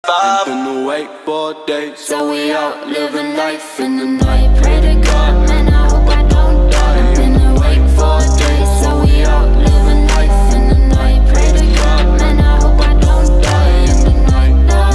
Ain't been awake for days, so we out living life in the night.